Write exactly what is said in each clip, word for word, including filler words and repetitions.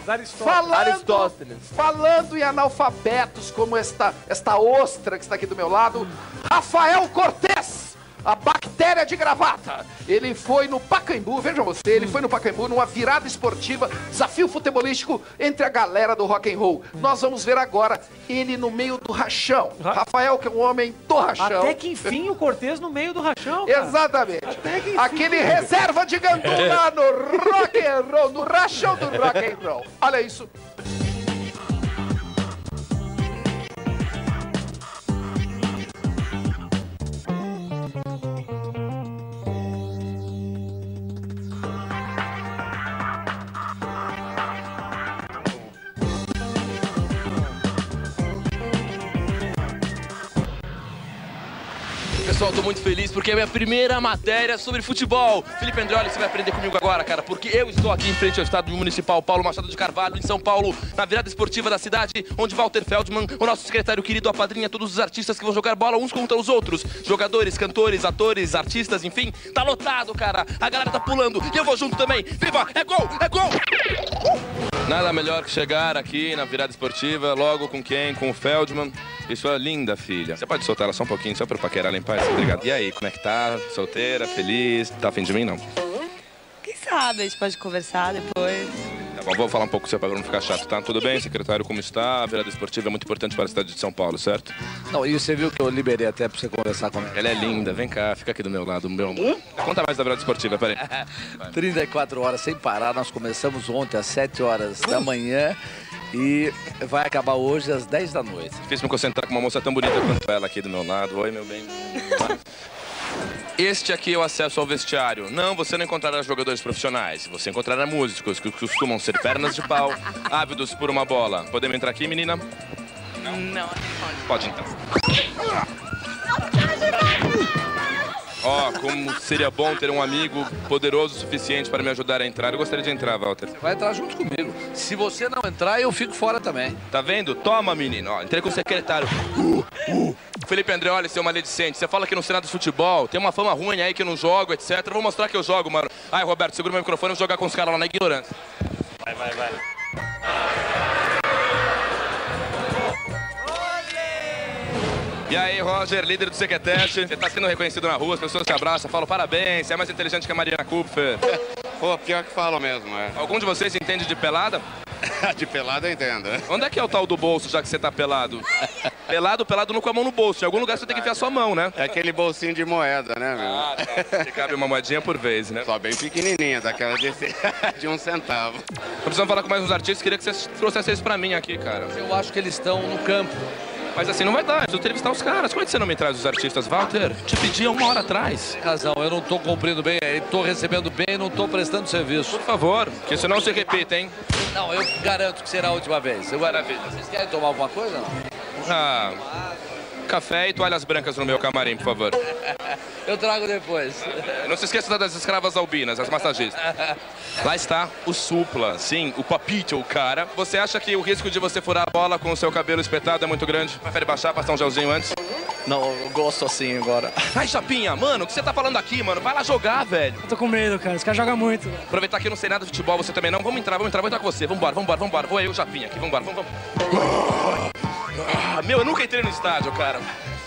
Falando, Aristóteles. falando em analfabetos como esta, esta ostra que está aqui do meu lado, Rafael Cortez, a bactéria de gravata. Ele foi no Pacaembu, vejam você, ele foi no Pacaembu numa virada esportiva, desafio futebolístico entre a galera do rock and roll. Nós vamos ver agora ele no meio do rachão. Rafael, que é um homem do rachão. Até que enfim o Cortez no meio do rachão, cara. Exatamente. Até que enfim. Aquele reserva de gandula no rock and roll, no rachão do rock and roll. Olha isso. Pessoal, tô muito feliz porque é a minha primeira matéria sobre futebol. Felipe Andreoli, você vai aprender comigo agora, cara, porque eu estou aqui em frente ao estádio municipal Paulo Machado de Carvalho, em São Paulo, na virada esportiva da cidade, onde Walter Feldman, o nosso secretário querido, apadrinha todos os artistas que vão jogar bola uns contra os outros. Jogadores, cantores, atores, artistas, enfim, tá lotado, cara. A galera tá pulando e eu vou junto também. Viva! É gol! É gol! Nada melhor que chegar aqui na virada esportiva, logo com quem? Com o Feldman e sua linda filha. Você pode soltar ela só um pouquinho, só pra paquerar ela em paz? Obrigado. E aí, como é que tá? Solteira, feliz? Tá afim de mim, não? Quem sabe, a gente pode conversar depois. Tá bom, vou falar um pouco com você pra não ficar chato, tá? Tudo bem, secretário, como está? A virada esportiva é muito importante para a cidade de São Paulo, certo? Não, e você viu que eu liberei até pra você conversar comigo. Ela é linda, vem cá, fica aqui do meu lado, meu amor. Conta mais da virada esportiva, peraí. trinta e quatro horas sem parar, nós começamos ontem às sete horas da manhã e vai acabar hoje às dez da noite. Difícil me concentrar com uma moça tão bonita quanto ela aqui do meu lado. Oi, meu bem. Este aqui é o acesso ao vestiário. Não, você não encontrará jogadores profissionais. Você encontrará músicos que costumam ser pernas de pau, ávidos por uma bola. Podemos entrar aqui, menina? Não, não Pode então. Ó, oh, como seria bom ter um amigo poderoso o suficiente para me ajudar a entrar. Eu gostaria de entrar, Walter. Você vai entrar junto comigo. Se você não entrar, eu fico fora também. Tá vendo? Toma, menino. Ó, entrei com o secretário. Uh, uh. Felipe Andreoli, seu maledicente. Você fala que não sei nada de futebol, tem uma fama ruim aí que eu não jogo, etcétera. Vou mostrar que eu jogo, mano. Ai, Roberto, segura meu microfone e vou jogar com os caras lá na ignorância. Vai, vai, vai. E aí, Roger, líder do Sequeteste, você tá sendo reconhecido na rua, as pessoas te abraçam, falam parabéns, você é mais inteligente que a Mariana Kupfer. Pô, pior que falam mesmo, é. Algum de vocês entende de pelada? De pelado eu entendo. Onde é que é o tal do bolso, já que você tá pelado? Pelado, pelado não com a mão no bolso, em algum lugar você tem que enfiar sua mão, né? É aquele bolsinho de moeda, né, meu? Ah, tá. Que cabe uma moedinha por vez, né? Só bem pequenininha, daquela de, de um centavo. Tô precisando falar com mais uns artistas, queria que vocês trouxessem isso pra mim aqui, cara. Eu acho que eles estão no campo. Mas assim, não vai dar, eu preciso entrevistar os caras. Como é que você não me traz os artistas, Walter? Te pedi há uma hora atrás. Tem razão, eu não tô cumprindo bem, eu tô recebendo bem, não tô prestando serviço. Por favor, que isso não se repita, hein? Não, eu garanto que será a última vez. Eu... Maravilha. Vocês querem tomar alguma coisa, não? Ah, café e toalhas brancas no meu camarim, por favor. Eu trago depois. Não se esqueça das escravas albinas, as massagistas. Lá está o Supla, sim, o papito, o cara. Você acha que o risco de você furar a bola com o seu cabelo espetado é muito grande? Prefere baixar, passar um gelzinho antes? Não, eu gosto assim agora. Ai, Chapinha, mano, o que você tá falando aqui, mano? Vai lá jogar, velho. Eu tô com medo, cara. Os caras jogam muito. Velho. Aproveitar que eu não sei nada de futebol, você também não. Vamos entrar, vamos entrar, vou entrar com você. Vambora, vambora, vambora. Vou eu, Chapinha, aqui, vambora, vamos, vamos. Ah, meu, eu nunca entrei no estádio, cara.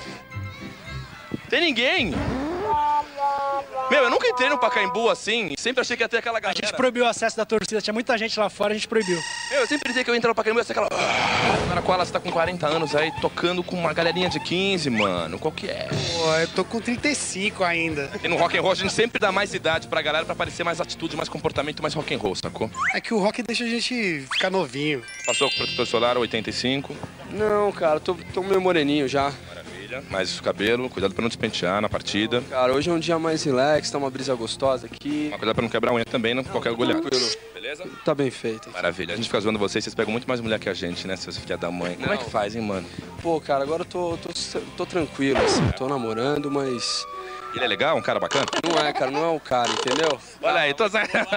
Tem ninguém. Meu, eu nunca entrei no Pacaembu assim, sempre achei que ia ter aquela galera. A gente proibiu o acesso da torcida, tinha muita gente lá fora, a gente proibiu. Meu, eu sempre dizia que eu ia entrar no Pacaembu e ia ser aquela... Cara, qual ela tá com quarenta anos aí, tocando com uma galerinha de quinze, mano, qual que é? Pô, eu tô com trinta e cinco ainda. E no rock and roll a gente sempre dá mais idade pra galera pra parecer mais atitude, mais comportamento, mais rock and roll, sacou? É que o rock deixa a gente ficar novinho. Passou com o protetor solar, oitenta e cinco. Não, cara, tô, tô meio moreninho já. Mais o cabelo, cuidado pra não despentear na partida. Cara, hoje é um dia mais relax, tá uma brisa gostosa aqui. Mas cuidado pra não quebrar a unha também, não qualquer agulhada. Beleza? Tá bem feito. Maravilha. A gente fica zoando vocês, vocês pegam muito mais mulher que a gente, né, seus filha da mãe. Como não. é que faz, hein, mano? Pô, cara, agora eu tô, tô, tô tranquilo, assim, tô namorando, mas... Ele é legal? Um cara bacana? Não é, cara, não é o cara, entendeu? Olha aí, tô...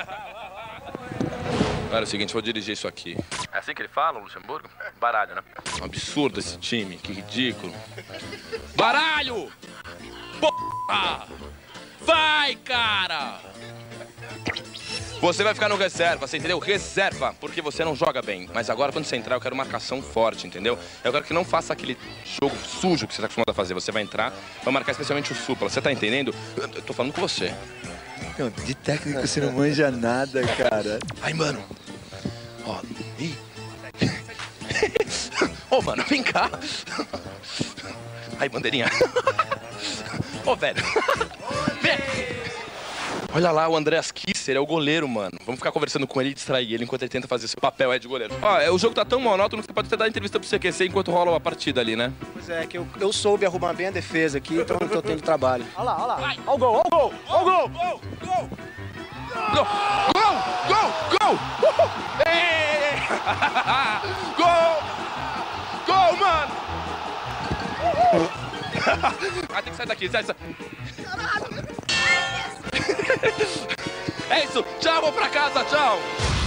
Agora é o seguinte, vou dirigir isso aqui. É assim que ele fala, o Luxemburgo? Baralho, né? Um absurdo esse time, que ridículo. Baralho! Porra! Vai, cara! Você vai ficar no reserva, você entendeu? Reserva, porque você não joga bem. Mas agora, quando você entrar, eu quero marcação forte, entendeu? Eu quero que não faça aquele jogo sujo que você tá acostumado a fazer. Você vai entrar, vai marcar especialmente o supla. Você tá entendendo? Eu tô falando com você. Não, de técnico você não manja nada, cara. Ai, mano. Ó, ih. Ô, oh, mano, vem cá. Ai, bandeirinha. Ô, oh, velho. Vem aqui. Olha lá, o Andreas Kisser é o goleiro, mano. Vamos ficar conversando com ele e distrair ele enquanto ele tenta fazer esse papel é de goleiro. Ó, é, o jogo tá tão monótono que você pode até dar entrevista pro C Q C enquanto rola a partida ali, né? Pois é, que eu, eu soube arrumar bem a defesa aqui, então não tô tendo trabalho. Olha lá, olha lá. Olha o gol, olha o gol, olha o gol. Gol, gol. Gol, gol, gol, gol. Ei! Gol! Gol, mano! Ah, tem que sair daqui, sai, sai. É isso, tchau, vou pra casa, tchau.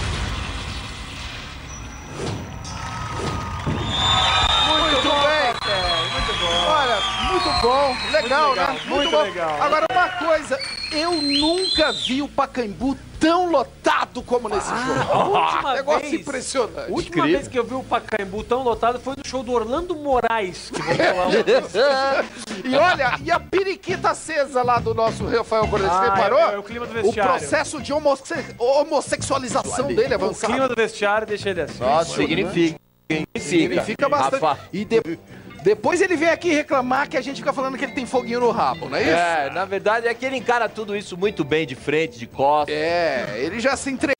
Muito bem. Muito bom. Olha, muito bom, legal, muito legal né? Muito, muito bom. legal. Agora, uma coisa, eu nunca vi o Pacaembu tão lotado como nesse Ah, jogo. a última Negócio vez, impressionante. A última vez que eu vi o Pacaembu tão lotado foi no show do Orlando Moraes. Que voltou lá. E olha, e a periquita acesa lá do nosso Rafael Cordes, Ah, reparou? é, é o clima do vestiário. O processo de homosse homossexualização dele O avançado. clima do vestiário deixa ele assim. Nossa, significa. Significa bastante. Rafa. E de... depois ele vem aqui reclamar que a gente fica falando que ele tem foguinho no rabo, não é isso? É, na verdade é que ele encara tudo isso muito bem de frente, de costas. É, ele já se entregou.